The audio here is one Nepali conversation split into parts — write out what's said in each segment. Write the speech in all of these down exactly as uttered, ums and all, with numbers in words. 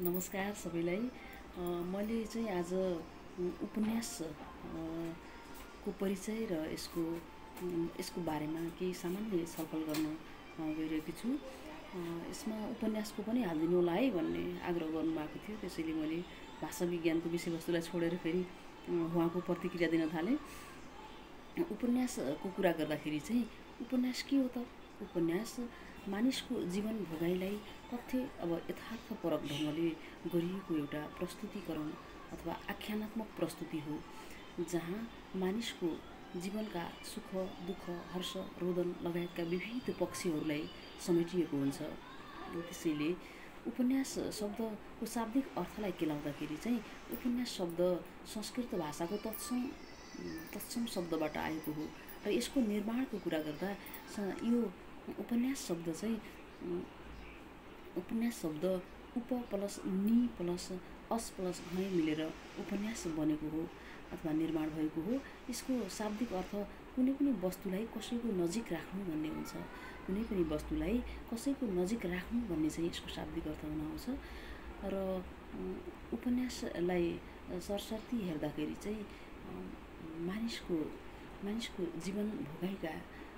नमस्कार सबैलाई। मैले चाहिँ आज उपन्यास को परिचय र यसको यसको बारेमा केही सामान्य छलफल गर्न गइरहेकी छु। यसमा उपन्यासको पनि हालिदिनु होला है भन्ने आग्रह गर्नुभएको थियो, त्यसैले मैले भाषा विज्ञानको विषयवस्तुलाई छोडेर फेरि उहाँको प्रतिक्रिया दिन थालेँ। उपन्यासको कुरा गर्दाखेरि चाहिँ उपन्यास के हो त? उपन्यास मानिसको जीवन भोगाइलाई तथ्य अब यथार्थपरक ढङ्गले गरिएको एउटा प्रस्तुतिकरण अथवा आख्यानात्मक प्रस्तुति हो, जहाँ मानिसको जीवनका सुख दुःख हर्ष रोदन लगायतका विविध पक्षहरूलाई समेटिएको हुन्छ। त्यसैले उपन्यास शब्दको शाब्दिक अर्थलाई केलाउँदाखेरि चाहिँ उपन्यास शब्द संस्कृत भाषाको तत्सम तत्सम शब्दबाट आएको हो र यसको निर्माणको कुरा गर्दा यो उपन्यास शब्द चाहिँ उपन्यास शब्द उप प्लस नि प्लस अस प्लस घै मिलेर उपन्यास बनेको हो अथवा निर्माण भएको हो। यसको शाब्दिक अर्थ कुनै पनि वस्तुलाई कसैको नजिक राख्नु भन्ने हुन्छ। कुनै पनि वस्तुलाई कसैको नजिक राख्नु भन्ने चाहिँ यसको शाब्दिक अर्थ हुन आउँछ। र उपन्यासलाई सरसर्ती हेर्दाखेरि चाहिँ मानिसको मानिसको जीवन भोगाइका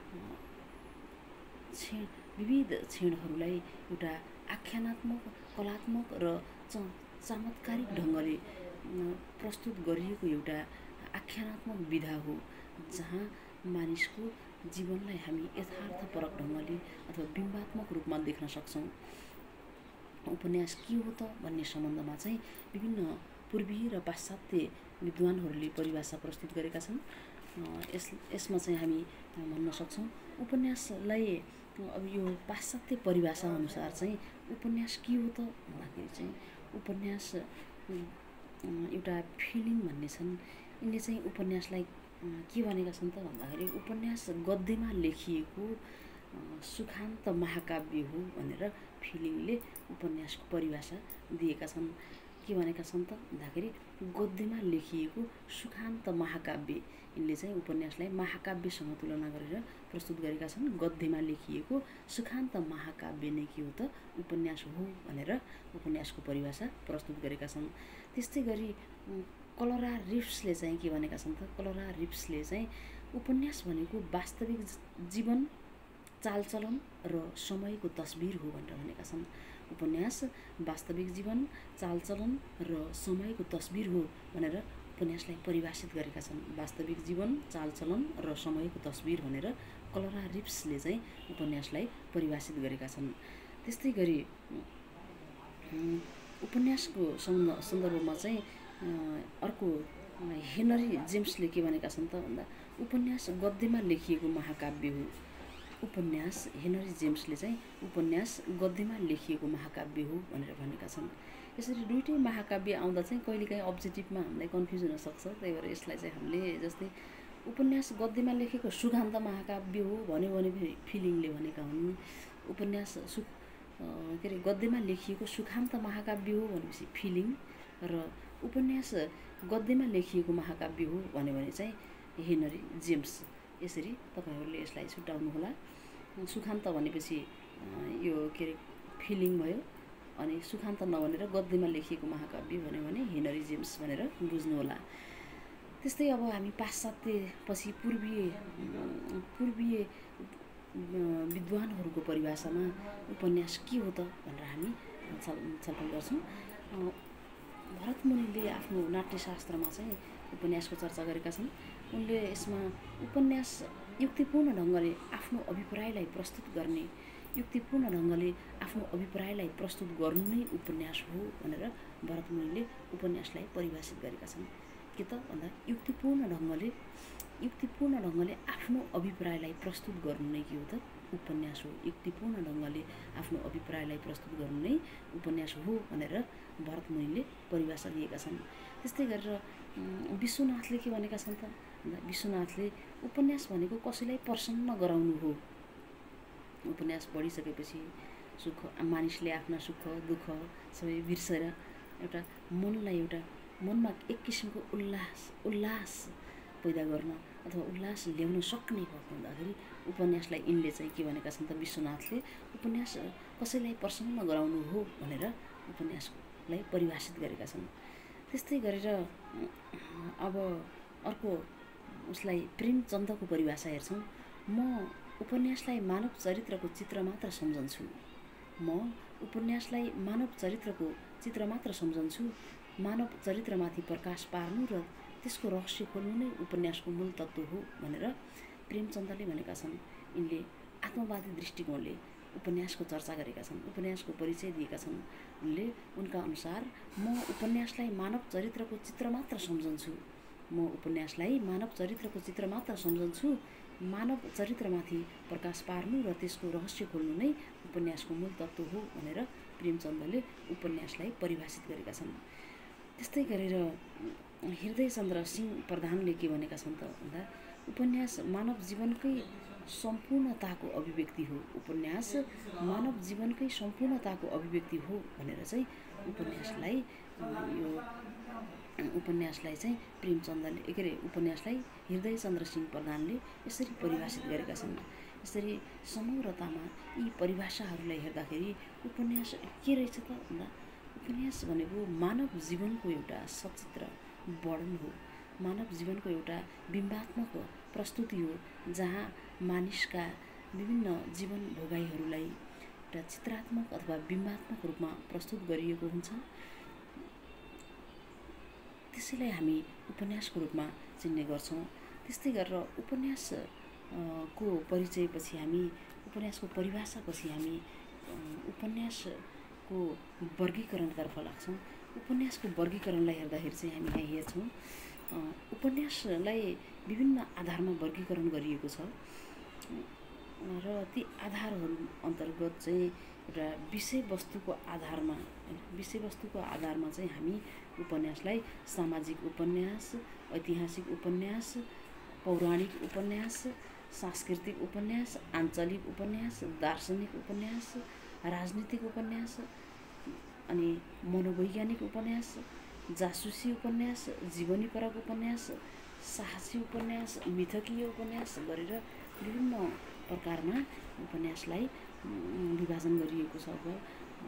क्षण विविध क्षणहरूलाई एउटा आख्यानात्मक कलात्मक र चमत्कारिक ढङ्गले प्रस्तुत गरिएको एउटा आख्यानात्मक विधा हो, जहाँ मानिसको जीवनलाई हामी यथार्थपरक ढङ्गले अथवा बिम्बात्मक रूपमा देख्न सक्छौँ। उपन्यास के हो त भन्ने सम्बन्धमा चाहिँ विभिन्न पूर्वीय र पाश्चात्य विद्वानहरूले परिभाषा प्रस्तुत गरेका छन्। यस यसमा चाहिँ हामी भन्न सक्छौँ उपन्यासलाई अब यो पाश्चात्य परिभाषा अनुसार चाहिँ उपन्यास के हो त भन्दाखेरि चाहिँ उपन्यास एउटा फिलिङ भन्ने छन्। यिनले चाहिँ उपन्यासलाई के भनेका छन् त भन्दाखेरि उपन्यास गद्यमा लेखिएको सुखान्त महाकाव्य हो भनेर फिलिङले उपन्यासको परिभाषा दिएका छन्। के भनेका छन् त भन्दाखेरि गद्यमा लेखिएको सुखान्त महाकाव्य, यिनले चाहिँ उपन्यासलाई महाकाव्यसँग तुलना गरेर प्रस्तुत गरेका छन्। गद्यमा लेखिएको सुखान्त महाकाव्य नै के हो त उपन्यास हो भनेर उपन्यासको परिभाषा प्रस्तुत गरेका छन्। त्यस्तै गरी कलरा रिप्सले चाहिँ के भनेका छन् त कलरा रिप्सले चाहिँ उपन्यास भनेको वास्तविक जीवन चालचलन र समयको तस्बिर हो भनेर भनेका छन्। उपन्यास वास्तविक जीवन चालचलन र समयको तस्बिर हो भनेर उपन्यासलाई परिभाषित गरेका छन्। वास्तविक जीवन चालचलन र समयको तस्बिर भनेर कलरा रिप्सले चाहिँ उपन्यासलाई परिभाषित गरेका छन्। त्यस्तै गरी उपन्यासको सन्दर्भमा चाहिँ अर्को हेनरी जेम्सले के भनेका छन् त भन्दा उपन्यास गद्यमा लेखिएको महाकाव्य हो। उपन्यास हेनरी जेम्सले चाहिँ उपन्यास गद्यमा लेखिएको महाकाव्य हो भनेर भनेका छन्। यसरी दुईटै महाकाव्य आउँदा चाहिँ कहिलेकाहीँ अब्जेक्टिभमा हामीलाई कन्फ्युज हुन सक्छ। त्यही भएर यसलाई चाहिँ हामीले जस्तै उपन्यास गद्यमा लेखेको सुखान्त महाकाव्य हो भन्यो भने फिलिङले भनेका हुन्। उपन्यास सु के अरे गद्यमा लेखिएको सुखान्त महाकाव्य हो भनेपछि फिलिङ, र उपन्यास गद्यमा लेखिएको महाकाव्य हो भन्यो भने चाहिँ हेनरी जेम्स। यसरी तपाईँहरूले यसलाई छुट्याउनुहोला। सुखान्त भनेपछि यो के अरे फिलिङ भयो, अनि सुखान्त नभनेर गद्यमा लेखिएको महाकाव्य भन्यो भने हेनरी जेम्स भनेर बुझ्नुहोला। त्यस्तै अब हामी पाश्चात्य पछि पूर्वीय पूर्वीय विद्वानहरूको परिभाषामा उपन्यास के हो त भनेर हामी छलफल गर्छौँ। भरतमुनिले आफ्नो नाट्यशास्त्रमा चाहिँ उपन्यासको चर्चा गरेका छन्। उनले यसमा उपन्यास युक्तिपूर्ण ढङ्गले आफ्नो अभिप्रायलाई प्रस्तुत गर्ने युक्तिपूर्ण ढङ्गले आफ्नो अभिप्रायलाई प्रस्तुत गर्नु नै उपन्यास हो भनेर भरतमुनिले उपन्यासलाई परिभाषित गरेका छन्। के त भन्दा युक्तिपूर्ण ढङ्गले युक्तिपूर्ण ढङ्गले आफ्नो अभिप्रायलाई प्रस्तुत गर्नु नै के हो त उपन्यास हो। युक्तिपूर्ण ढङ्गले आफ्नो अभिप्रायलाई प्रस्तुत गर्नु नै उपन्यास हो भनेर भरतमुनिले परिभाषा दिएका छन्। त्यस्तै गरेर विश्वनाथले के भनेका छन् त भन्दा विश्वनाथले उपन्यास भनेको कसैलाई प्रसन्न गराउनु हो। उपन्यास पढिसकेपछि सुख मानिसले आफ्ना सुख दुःख सबै बिर्सेर एउटा मनलाई एउटा मनमा एक किसिमको उल्लास उल्लास पैदा गर्न अथवा उल्लास ल्याउन सक्ने भएको हुँदाखेरि उपन्यासलाई यिनले चाहिँ के भनेका छन् त विश्वनाथले उपन्यास कसैलाई प्रसन्न गराउनु हो भनेर उपन्यासको चन्द्रलाई परिभाषित गरेका छन्। त्यस्तै गरेर अब अर्को उसलाई प्रेमचन्दको परिभाषा हेर्छौँ। म उपन्यासलाई मानव चरित्रको चित्र मात्र सम्झन्छु म उपन्यासलाई मानव चरित्रको चित्र मात्र सम्झन्छु मानव चरित्रमाथि प्रकाश पार्नु र त्यसको रहस्य खोल्नु नै उपन्यासको मूल तत्त्व हो भनेर प्रेमचन्दले भनेका छन्। यिनले आत्मवादी दृष्टिकोणले उपन्यासको चर्चा गरेका छन्, उपन्यासको परिचय दिएका छन्। उनले उनका अनुसार म उपन्यासलाई मानव चरित्रको चित्र मात्र सम्झन्छु म उपन्यासलाई मानव चरित्रको चित्र मात्र सम्झन्छु मानव चरित्रमाथि प्रकाश पार्नु र त्यसको रहस्य खोल्नु नै उपन्यासको मूल तत्त्व हो भनेर प्रेमचन्दले उपन्यासलाई परिभाषित गरेका छन्। त्यस्तै गरेर हृदयचन्द्र सिंह प्रधानले के भनेका छन् त भन्दा उपन्यास मानव जीवनकै सम्पूर्णताको अभिव्यक्ति हो उपन्यास मानव जीवनकै सम्पूर्णताको अभिव्यक्ति हो भनेर चाहिँ उपन्यासलाई यो उपन्यासलाई चाहिँ प्रेमचन्दले के अरे उपन्यासलाई हृदयचन्द्र सिंह प्रधानले यसरी परिभाषित गरेका छन्। यसरी समग्रतामा यी परिभाषाहरूलाई हेर्दाखेरि उपन्यास के रहेछ त भन्दा उपन्यास भनेको मानव जीवनको एउटा सचित्र वर्णन हो, मानव जीवनको एउटा बिम्बात्मक प्रस्तुति हो, जहाँ मानिसका विभिन्न जीवन भोगाइहरूलाई एउटा चित्रात्मक अथवा बिम्बात्मक रूपमा प्रस्तुत गरिएको हुन्छ। त्यसैलाई हामी उपन्यासको रूपमा चिन्ने गर्छौँ। त्यस्तै गरेर उपन्यास को परिचयपछि हामी उपन्यासको परिभाषापछि हामी उपन्यासको वर्गीकरणतर्फ लाग्छौँ। उपन्यासको वर्गीकरणलाई हेर्दाखेरि चाहिँ हामी यहाँ हेर्छौँ उपन्यासलाई विभिन्न आधारमा वर्गीकरण गरिएको छ र ती आधारहरू अन्तर्गत चाहिँ एउटा विषयवस्तुको आधारमा विषयवस्तुको आधारमा चाहिँ हामी उपन्यासलाई सामाजिक उपन्यास, ऐतिहासिक उपन्यास, पौराणिक उपन्यास, सांस्कृतिक उपन्यास, आञ्चलिक उपन्यास, दार्शनिक उपन्यास, राजनीतिक उपन्यास अनि मनोवैज्ञानिक उपन्यास, जासुसी उपन्यास, जीवनीपरक उपन्यास, साहसी उपन्यास, मिथकीय उपन्यास गरेर विभिन्न प्रकारमा उपन्यासलाई विभाजन गरिएको छ। अब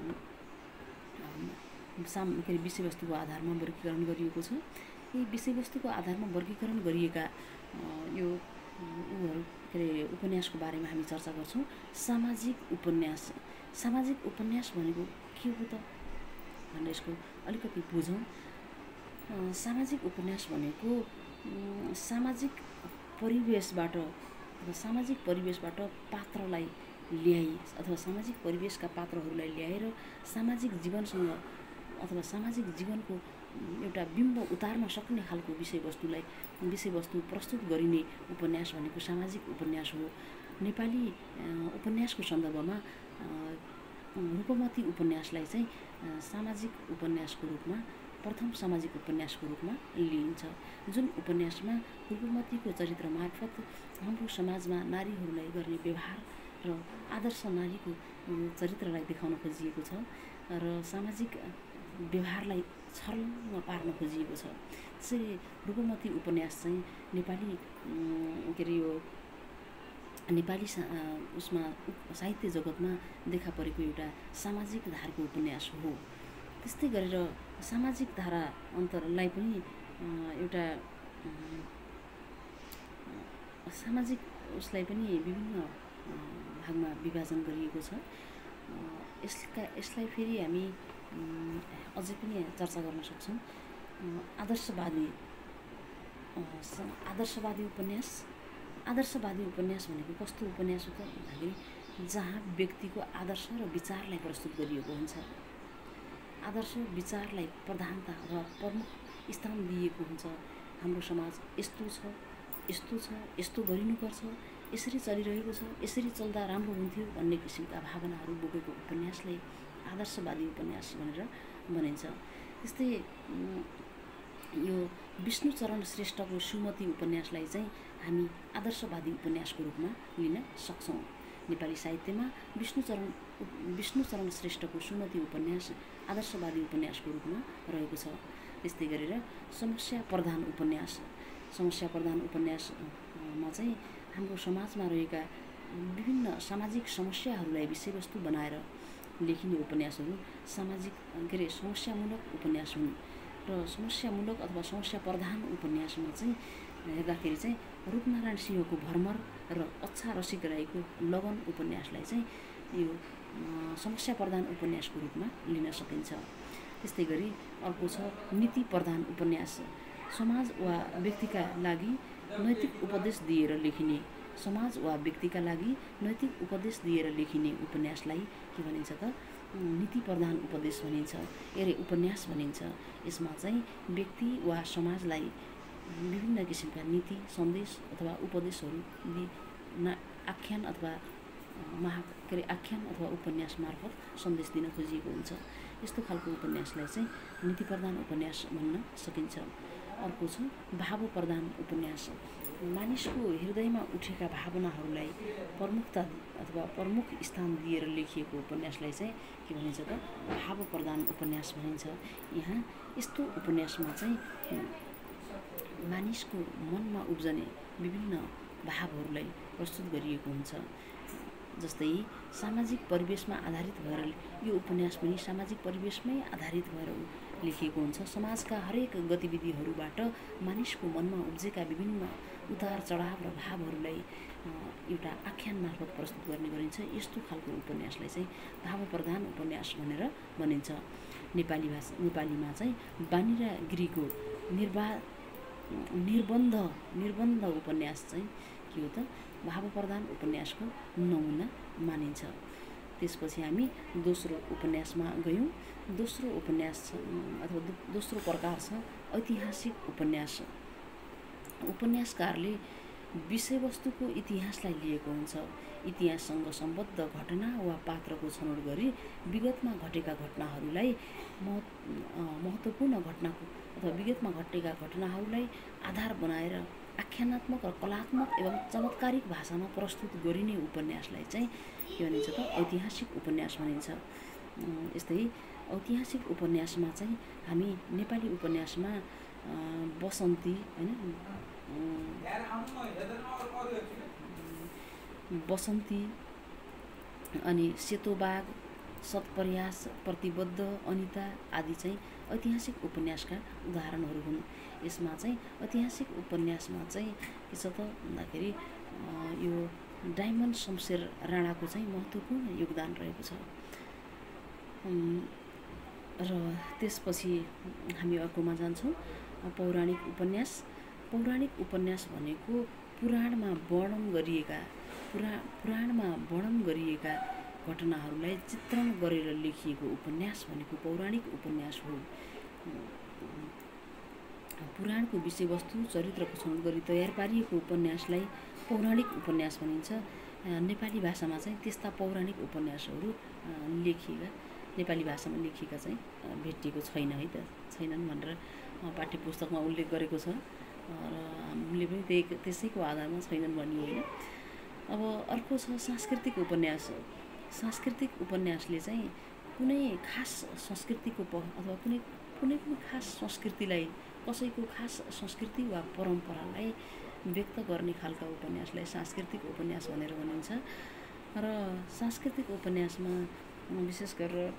साम के अरे विषयवस्तुको आधारमा वर्गीकरण गरिएको छ। यी विषयवस्तुको आधारमा वर्गीकरण गरिएका यो उहरू के अरे उपन्यासको बारेमा हामी चर्चा गर्छौँ। सामाजिक उपन्यास सामाजिक उपन्यास भनेको के हो त भनेर यसको अलिकति बुझौँ। सामाजिक उपन्यास भनेको सामाजिक परिवेशबाट सामाजिक परिवेशबाट पात्रलाई ल्याई अथवा सामाजिक परिवेशका पात्रहरूलाई ल्याएर सामाजिक जीवनसँग अथवा सामाजिक जीवनको एउटा बिम्ब उतार्न सक्ने खालको विषयवस्तुलाई विषयवस्तु प्रस्तुत गरिने उपन्यास भनेको सामाजिक उपन्यास हो। नेपाली उपन्यासको सन्दर्भमा रूपमती उपन्यासलाई चाहिँ सामाजिक उपन्यासको रूपमा प्रथम सामाजिक उपन्यासको रूपमा लिइन्छ, जुन उपन्यासमा रूपमतीको चरित्र मार्फत हाम्रो समाजमा नारीहरूलाई गर्ने व्यवहार र आदर्श नारीको चरित्रलाई देखाउन खोजिएको छ र सामाजिक व्यवहारलाई छर्लङ्ग पार्न खोजिएको छ। त्यसरी रूपमती उपन्यास चाहिँ नेपाली के अरे यो नेपाली उसमा साहित्य जगतमा देखा परेको एउटा सामाजिक धारको उपन्यास हो। त्यस्तै गरेर सामाजिक धारा अन्तरलाई पनि एउटा सामाजिक उसलाई पनि विभिन्न भागमा विभाजन गरिएको छ। यसका यसलाई फेरि हामी अझै पनि चर्चा गर्न सक्छौँ। आदर्शवादी आदर्शवादी उपन्यास आदर्शवादी उपन्यास भनेको कस्तो उपन्यास हो त भन्दाखेरि जहाँ व्यक्तिको आदर्श र विचारलाई प्रस्तुत गरिएको हुन्छ, आदर्श विचारलाई प्रधानता अथवा प्रमुख स्थान दिएको हुन्छ। हाम्रो समाज यस्तो छ यस्तो छ यस्तो गरिनुपर्छ, यसरी चलिरहेको छ, यसरी चल्दा राम्रो हुन्थ्यो भन्ने किसिमका भावनाहरू बोकेको उपन्यासलाई आदर्शवादी उपन्यास भनेर भनिन्छ। त्यस्तै यो विष्णुचरण श्रेष्ठको सुमति उपन्यासलाई चाहिँ हामी आदर्शवादी उपन्यासको रूपमा लिन सक्छौँ। नेपाली साहित्यमा विष्णुचरण विष्णुचरण श्रेष्ठको सुमति उपन्यास आदर्शवादी उपन्यासको रूपमा रहेको छ। त्यस्तै गरेर समस्या प्रधान उपन्यास समस्या प्रधान उपन्यासमा चाहिँ हाम्रो समाजमा रहेका विभिन्न सामाजिक समस्याहरूलाई विषयवस्तु बनाएर लेखिने उपन्यासहरू सामाजिक के अरे समस्यामूलक उपन्यास हुन् र समस्यामूलक अथवा समस्या प्रधान उपन्यासमा चाहिँ हेर्दाखेरि चाहिँ रूपनारायण सिंहको भ्रमर र अच्छा रसिक राईको लगन उपन्यासलाई चाहिँ यो समस्या प्रधान उपन्यासको रूपमा लिन सकिन्छ। त्यस्तै गरी अर्को छ नीति प्रधान उपन्यास। समाज वा व्यक्तिका लागि नैतिक उपदेश दिएर लेखिने समाज वा व्यक्तिका लागि नैतिक उपदेश दिएर लेखिने उपन्यासलाई के भनिन्छ त नीति प्रधान उपदेश भनिन्छ अरे उपन्यास भनिन्छ। यसमा चाहिँ व्यक्ति वा समाजलाई विभिन्न किसिमका नीति सन्देश अथवा उपदेशहरू आख्यान अथवा महा के अरे आख्यान अथवा उपन्यास मार्फत सन्देश दिन खोजिएको हुन्छ। यस्तो खालको उपन्यासलाई चाहिँ नीति प्रधान उपन्यास भन्न सकिन्छ। अर्को छ भाव प्रधान उपन्यास। मानिसको हृदयमा उठेका भावनाहरूलाई प्रमुखता अथवा प्रमुख स्थान दिएर लेखिएको उपन्यासलाई चाहिँ के भनिन्छ त भाव प्रधान उपन्यास भनिन्छ। यहाँ यस्तो उपन्यासमा चाहिँ मानिसको मनमा उब्जने विभिन्न भावहरूलाई प्रस्तुत गरिएको हुन्छ। जस्तै सामाजिक परिवेशमा आधारित भएर यो उपन्यास पनि सामाजिक परिवेशमै आधारित भएर लेखिएको हुन्छ। समाजका हरेक गतिविधिहरूबाट मानिसको मनमा उब्जेका विभिन्न उतार चढाव र भावहरूलाई एउटा आख्यान मार्फत प्रस्तुत गर्ने गरिन्छ। यस्तो खालको उपन्यासलाई चाहिँ भाव प्रधान उपन्यास भनेर भनिन्छ। नेपाली भाषा नेपालीमा चाहिँ बानिरा गिरीको निर्वा निर्बन्ध निर्बन्ध उपन्यास चाहिँ के हो त भाव प्रधान उपन्यासको नमुना मानिन्छ। त्यसपछि हामी दोस्रो उपन्यासमा गयौँ। दोस्रो उपन्यास अथवा दोस्रो प्रकार छ ऐतिहासिक उपन्यास। उपन्यासकारले विषयवस्तुको इतिहासलाई लिएको हुन्छ। इतिहाससँग सम्बद्ध घटना वा पात्रको छनौट गरी विगतमा घटेका घटनाहरूलाई महत्त्वपूर्ण घटनाको अथवा विगतमा घटेका घटनाहरूलाई आधार बनाएर आख्यानात्मक र कलात्मक एवं चमत्कारिक भाषामा प्रस्तुत गरिने उपन्यासलाई चाहिँ के भनिन्छ त ऐतिहासिक उपन्यास भनिन्छ। यस्तै ऐतिहासिक उपन्यासमा चाहिँ हामी नेपाली उपन्यासमा बसन्ती हैन बसन्ती अनि सेतोबाघ सत्प्रयास प्रतिबद्ध अनिता आदि चाहिँ ऐतिहासिक उपन्यासका उदाहरणहरू हुन्। यसमा चाहिँ ऐतिहासिक उपन्यासमा चाहिँ के छ त भन्दाखेरि यो डायमन्ड शमशेर राणाको चाहिँ महत्त्वपूर्ण योगदान रहेको छ। र त्यसपछि हामी अर्कोमा जान्छौँ पौराणिक उपन्यास। पौराणिक उपन्यास भनेको पुराणमा वर्णन गरिएका पुरा पुराणमा वर्णन गरिएका घटनाहरूलाई चित्रण गरेर लेखिएको उपन्यास भनेको पौराणिक उपन्यास हो। पुराणको विषयवस्तु चरित्रको छनौट गरी तयार पारिएको उपन्यासलाई पौराणिक उपन्यास भनिन्छ। नेपाली भाषामा चाहिँ त्यस्ता पौराणिक उपन्यासहरू लेखिएका नेपाली भाषामा लेखिएका चाहिँ भेटिएको छैन है त छैनन् भनेर पाठ्य पुस्तकमा उल्लेख गरेको छ र हामीले पनि त्यही त्यसैको आधारमा छैनन् भन्ने होइन। अब अर्को छ सांस्कृतिक उपन्यास। सांस्कृतिक उपन्यासले चाहिँ कुनै खास संस्कृतिको अथवा कुनै कुनै पनि खास संस्कृतिलाई कसैको खास संस्कृति वा परम्परालाई व्यक्त गर्ने खालका उपन्यासलाई सांस्कृतिक उपन्यास भनेर भनिन्छ। र सांस्कृतिक उपन्यासमा विशेष गरेर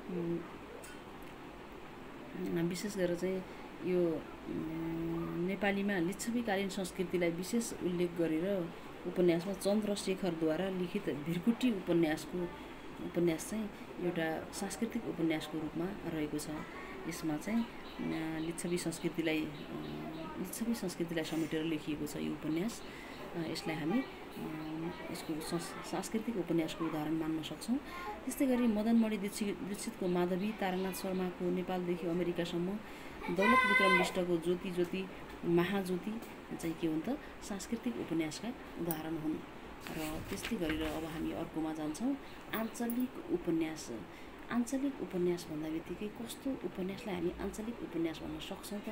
विशेष गरेर चाहिँ यो नेपालीमा लिच्छवीकालीन संस्कृतिलाई विशेष उल्लेख गरेर उपन्यासमा चन्द्रशेखरद्वारा लिखित भिरकुटी उपन्यासको उपन्यास चाहिँ एउटा सांस्कृतिक उपन्यासको रूपमा रहेको छ। यसमा चाहिँ लिच्छवी संस्कृतिलाई लिच्छवी संस्कृतिलाई समेटेर लेखिएको छ यो उपन्यास। यसलाई हामी यसको सांस्कृतिक उपन्यासको उदाहरण मान्न सक्छौँ। त्यस्तै गरी मदनमणि दीक्षित दीक्षितको माधवी, तारानाथ शर्माको नेपालदेखि अमेरिकासम्म, दौलत विक्रम बिष्टको ज्योति ज्योति महाज्योति चाहिँ के हुन् त सांस्कृतिक उपन्यासका उदाहरण हुन्। र त्यस्तै गरेर अब हामी अर्कोमा जान्छौँ आञ्चलिक उपन्यास। आञ्चलिक उपन्यास भन्दा बित्तिकै कस्तो उपन्यासलाई हामी आञ्चलिक उपन्यास भन्न सक्छौँ त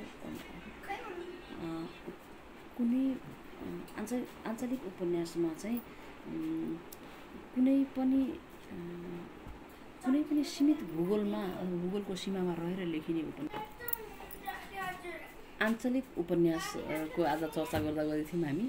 कुनै आञ्चलिक आञ्चलिक उपन्यासमा चाहिँ कुनै पनि कुनै पनि सीमित भूगोलमा भूगोलको सीमामा रहेर लेखिने उपन्यास आञ्चलिक उपन्यासको आज चर्चा गर्दा गर्दै थियौँ हामी।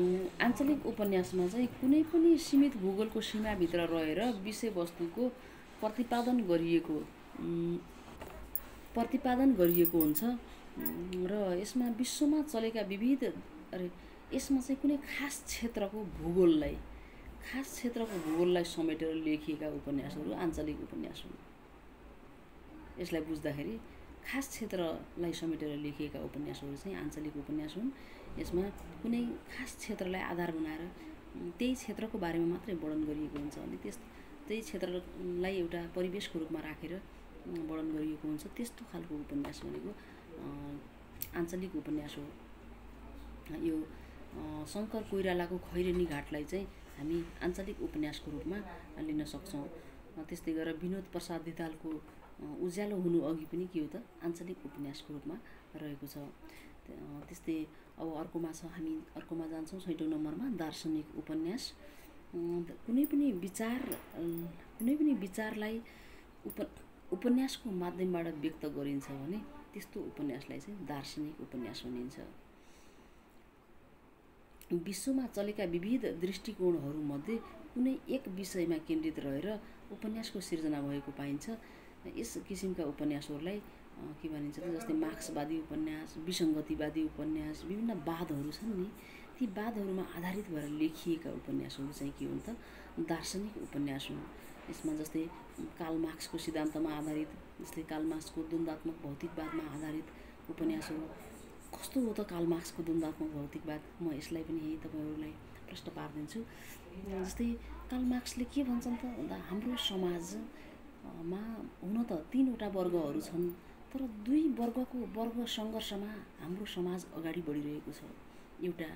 आञ्चलिक उपन्यासमा चाहिँ कुनै पनि सीमित भूगोलको सीमाभित्र रहेर विषयवस्तुको प्रतिपादन गरिएको प्रतिपादन गरिएको हुन्छ र यसमा विश्वमा चलेका विविध अरे यसमा चाहिँ कुनै खास क्षेत्रको भूगोललाई खास क्षेत्रको भूगोललाई समेटेर लेखिएका उपन्यासहरू आञ्चलिक उपन्यास हुन्। यसलाई बुझ्दाखेरि खास क्षेत्रलाई समेटेर लेखिएका उपन्यासहरू चाहिँ आञ्चलिक उपन्यास हुन्। यसमा कुनै खास क्षेत्रलाई आधार बनाएर त्यही क्षेत्रको बारेमा मात्रै वर्णन गरिएको हुन्छ अनि त्यस त्यही क्षेत्रलाई एउटा परिवेशको रूपमा राखेर वर्णन गरिएको हुन्छ। त्यस्तो खालको उपन्यास भनेको आञ्चलिक उपन्यास हो। यो शङ्कर कोइरालाको खैरेनी घाटलाई चाहिँ हामी आञ्चलिक उपन्यासको रूपमा लिन सक्छौँ। त्यस्तै गरेर विनोद प्रसाद धितालको उज्यालो हुनु अघि पनि के हो त आञ्चलिक उपन्यासको रूपमा रहेको छ। त्यस्तै अब अर्कोमा छ हामी अर्कोमा जान्छौँ छैटौँ नम्बरमा दार्शनिक उपन्यास। कुनै पनि विचार कुनै पनि विचारलाई उप उपन्यासको माध्यमबाट व्यक्त गरिन्छ भने त्यस्तो उपन्यासलाई चाहिँ दार्शनिक उपन्यास भनिन्छ। विश्वमा चलेका विविध दृष्टिकोणहरूमध्ये कुनै एक विषयमा केन्द्रित रहेर उपन्यासको सिर्जना भएको पाइन्छ। यस किसिमका उपन्यासहरूलाई के भनिन्छ त जस्तै मार्क्सवादी उपन्यास, विसङ्गतिवादी उपन्यास, विभिन्न वादहरू छन् नि ती वादहरूमा आधारित भएर लेखिएका उपन्यासहरू चाहिँ के हुन् त दार्शनिक उपन्यास हुन्। यसमा जस्तै कार्ल मार्क्सको सिद्धान्तमा आधारित जस्तै कार्ल मार्क्सको द्वन्द्वात्मक भौतिकवादमा आधारित उपन्यासहरू। कस्तो हो त कार्ल मार्क्सको द्वन्द्वात्मक भौतिकवाद, म यसलाई पनि यही तपाईँहरूलाई प्रश्न पारिदिन्छु। जस्तै कार्ल मार्क्सले के भन्छन् त भन्दा हाम्रो समाजमा हुन त तीनवटा वर्गहरू छन् तर दुई वर्गको वर्ग सङ्घर्षमा हाम्रो समाज अगाडि बढिरहेको छ। एउटा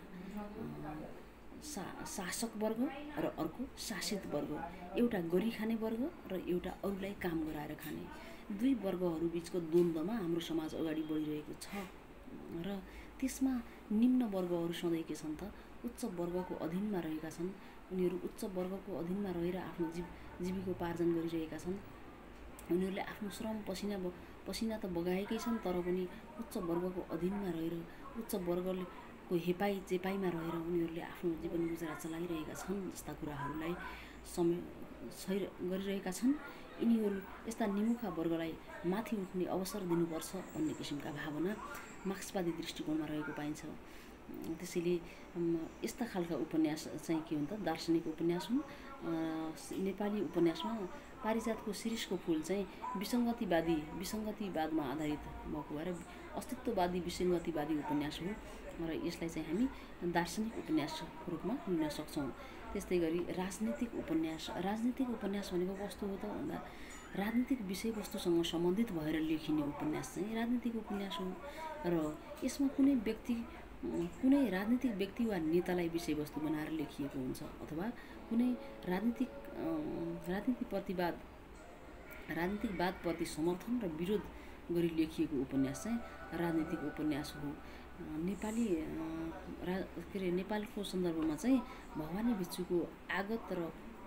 सा शासक वर्ग र अर्को शासित वर्ग, एउटा गरी खाने वर्ग र एउटा अरूलाई काम गराएर खाने, दुई वर्गहरू बिचको द्वन्द्वमा हाम्रो समाज अगाडि बढिरहेको छ र त्यसमा निम्न वर्गहरू सधैँ के छन् त उच्च वर्गको अधीनमा रहेका छन्। उनीहरू उच्च वर्गको अधीनमा रहेर आफ्नो जीव जीविकोपार्जन गरिरहेका छन्। उनीहरूले आफ्नो श्रम पसिना पसिना त बगाएकै छन् तर पनि उच्च वर्गको अधीनमा रहेर उच्च वर्गको हेपाई चेपाईमा रहेर उनीहरूले आफ्नो जीवन गुजारा चलाइरहेका छन् जस्ता कुराहरूलाई समय सही गरिरहेका छन्। यिनीहरू यस्ता निमुखा वर्गलाई माथि उठ्ने अवसर दिनुपर्छ भन्ने किसिमका भावना मार्क्सवादी दृष्टिकोणमा रहेको पाइन्छ। त्यसैले यस्ता खालका उपन्यास चाहिँ के हुन् त दार्शनिक उपन्यास हुन्। नेपाली उपन्यासमा पारिजातको शिरीषको फुल चाहिँ विसङ्गतिवादी विसङ्गतिवादमा आधारित भएको भएर अस्तित्ववादी विसङ्गतिवादी उपन्यास हो र यसलाई चाहिँ हामी दार्शनिक उपन्यासको रूपमा लिन सक्छौँ। त्यस्तै गरी राजनीतिक उपन्यास राजनीतिक उपन्यास भनेको कस्तो हो त भन्दा राजनीतिक विषयवस्तुसँग सम्बन्धित भएर लेखिने उपन्यास चाहिँ राजनीतिक उपन्यास हो र यसमा कुनै व्यक्ति कुनै राजनीतिक व्यक्ति वा नेतालाई विषयवस्तु बनाएर लेखिएको हुन्छ अथवा कुनै राजनीतिक राजनीतिक प्रतिवाद राजनीतिकवादप्रति समर्थन र विरोध गरी लेखिएको उपन्यास चाहिँ राजनीतिक उपन्यास हो। नेपाली रा के अरे नेपालको सन्दर्भमा चाहिँ भवानी भिक्षुको आगत र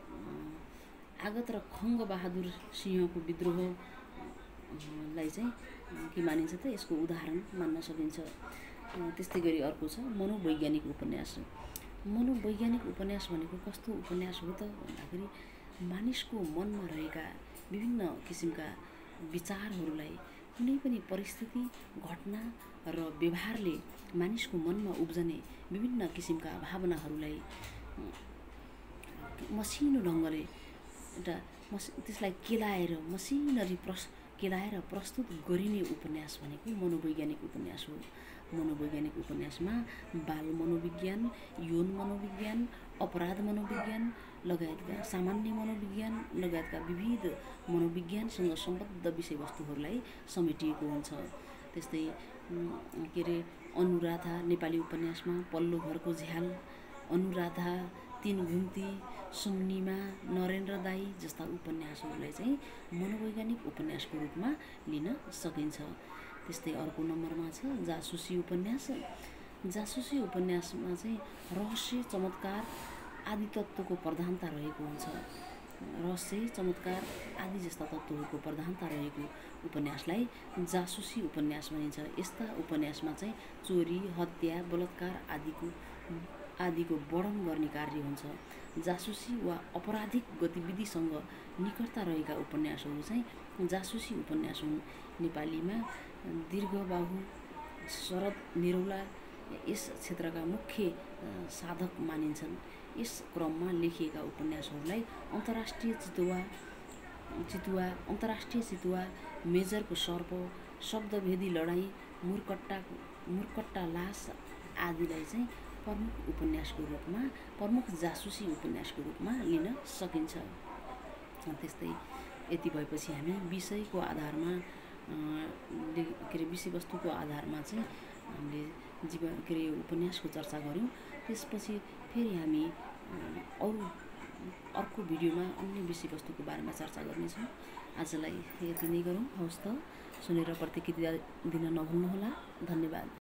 आगत र खङ्ग बहादुर सिंहको विद्रोहलाई चाहिँ के मानिन्छ त यसको उदाहरण मान्न सकिन्छ। त्यस्तै गरी अर्को छ मनोवैज्ञानिक उपन्यास। मनोवैज्ञानिक उपन्यास भनेको कस्तो उपन्यास हो त भन्दाखेरि मानिसको मनमा रहेका विभिन्न किसिमका विचारहरूलाई कुनै पनि परिस्थिति घटना र व्यवहारले मानिसको मनमा उब्जने विभिन्न किसिमका भावनाहरूलाई मसिनो ढङ्गले एउटा मस त्यसलाई केलाएर मसिनरी प्रस केलाएर प्रस्तुत गरिने उपन्यास भनेको मनोवैज्ञानिक उपन्यास हो। मनोवैज्ञानिक उपन्यासमा बाल मनोविज्ञान, यौन मनोविज्ञान, अपराध मनोविज्ञान लगायतका सामान्य मनोविज्ञान लगायतका विविध मनोविज्ञानसँग सम्बद्ध विषयवस्तुहरूलाई समेटिएको हुन्छ। त्यस्तै के अरे अनुराधा नेपाली उपन्यासमा पल्लो घरको झ्याल, अनुराधा, तीन घुम्ती, सुम्निमा, नरेन्द्र दाई जस्ता उपन्यासहरूलाई चाहिँ मनोवैज्ञानिक उपन्यासको रूपमा लिन सकिन्छ। त्यस्तै अर्को नम्बरमा छ जासुसी उपन्यास। जासुसी उपन्यासमा चाहिँ रहस्य, चमत्कार आदि तत्त्वको प्रधानता रहेको हुन्छ। रहस्य, चमत्कार आदि जस्ता तत्त्वहरूको प्रधानता रहेको उपन्यासलाई जासुसी उपन्यास भनिन्छ। यस्ता उपन्यासमा चाहिँ चोरी, हत्या, बलात्कार आदिको आदिको वर्णन गर्ने कार्य हुन्छ। जासुसी वा अपराधिक गतिविधिसँग निकटता रहेका उपन्यासहरू चाहिँ जासुसी उपन्यास हुन्। नेपालीमा दीर्घबाहु शरद निरौला यस क्षेत्रका मुख्य साधक मानिन्छन्। यस क्रममा लेखिएका उपन्यासहरूलाई अन्तर्राष्ट्रिय चितुवा चितुवा अन्तर्राष्ट्रिय चितुवा, मेजरको सर्प, शब्दभेदी लडाईँ, मुरकट्टा मुरकट्टा लास आदिलाई चाहिँ प्रमुख उपन्यासको रूपमा प्रमुख जासुसी उपन्यासको रूपमा लिन सकिन्छ। त्यस्तै यति भएपछि हामी विषयको आधारमा के अरे विषयवस्तुको आधारमा चाहिँ हामीले जीवन के अरे उपन्यासको चर्चा गऱ्यौँ। त्यसपछि फेरि हामी अरू अर्को भिडियोमा अन्य विषयवस्तुको बारेमा चर्चा गर्नेछौँ। आजलाई यति नै गरौँ। हवस् त, सुनेर प्रतिक्रिया दिन नभुल्नुहोला। धन्यवाद।